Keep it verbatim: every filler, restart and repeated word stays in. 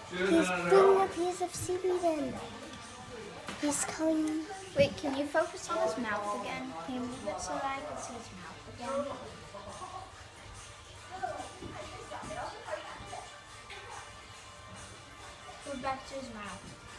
He's bringing a piece of seaweed in. He's coming. Wait, can you focus on his mouth again? Can you move it so that I can see his mouth again? Move back to his mouth.